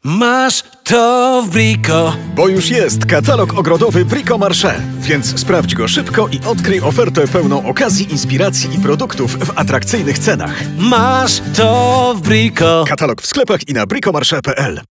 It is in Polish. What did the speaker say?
Masz to w Brico. Bo już jest katalog ogrodowy Brico Marché, więc sprawdź go szybko i odkryj ofertę pełną okazji, inspiracji i produktów w atrakcyjnych cenach. Masz to w Brico. Katalog w sklepach i na bricomarche.pl.